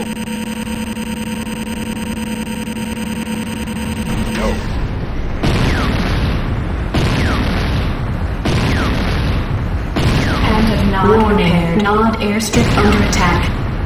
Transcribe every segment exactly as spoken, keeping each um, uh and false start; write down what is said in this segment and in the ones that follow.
Warning, Nod airstrip under attack.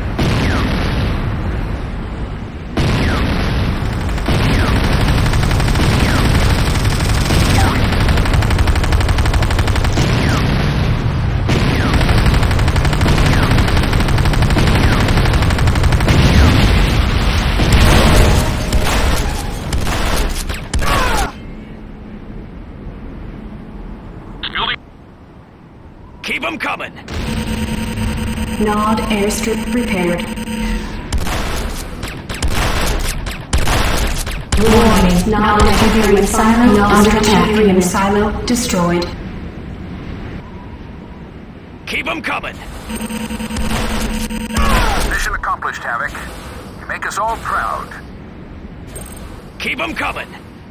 Keep them coming! Nod airstrip prepared. Warning, Nod Tiberium silo under attack. Tiberium silo destroyed. Keep them coming! Mission accomplished, Havoc. You make us all proud. Keep them coming!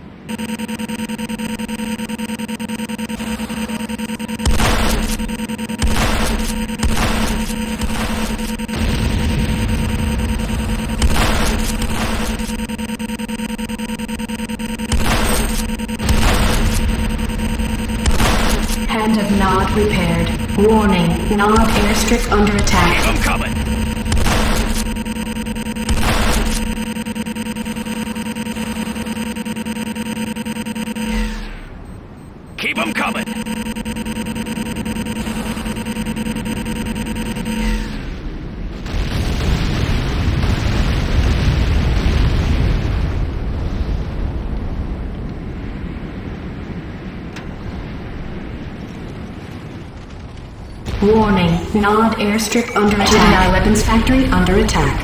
Hand of Nod repaired. Warning, Nod airstrip under attack. Keep them coming! Keep them coming! Warning, Nod airstrip under attack. G D I weapons factory under attack.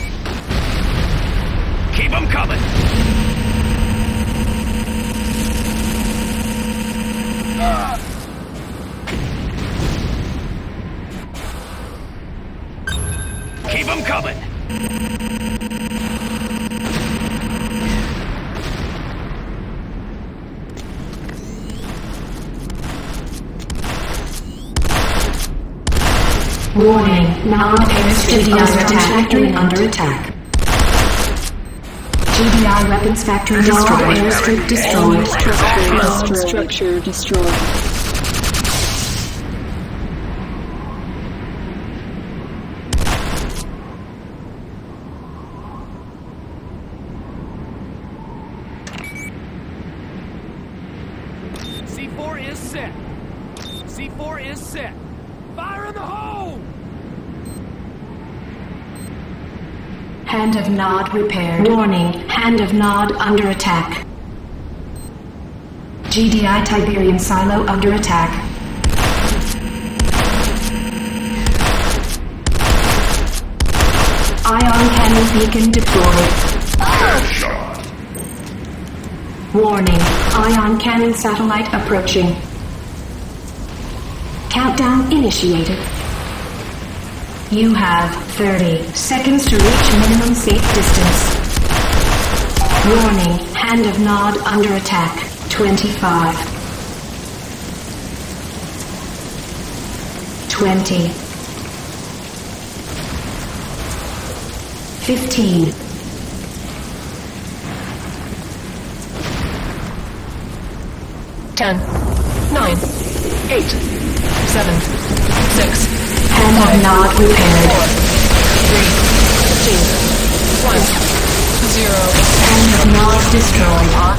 Keep them coming! Keep them coming! Warning, Nod airstrip weapons factory under attack. G D I weapons factory destroyed. Airstrip destroyed. Structure, structure destroyed. C four is set. C four is set. Fire in the hole! Hand of Nod repaired. Warning, Hand of Nod under attack. G D I Tiberium silo under attack. Ion cannon beacon deployed. Warning, Ion cannon satellite approaching. Countdown initiated. You have thirty seconds to reach minimum safe distance. Warning, Hand of Nod under attack. twenty-five. twenty. fifteen. ten. nine. eight. seven. six. Hand of Nod repaired. four. three. two. one. zero. Hand of Nod destroyed.